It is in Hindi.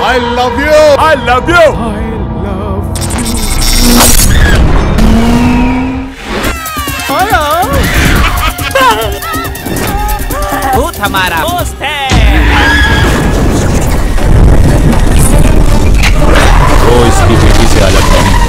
I love you. I love you. भूत हमारा दोस्त है। वो इसकी बेटी से अलग नहीं।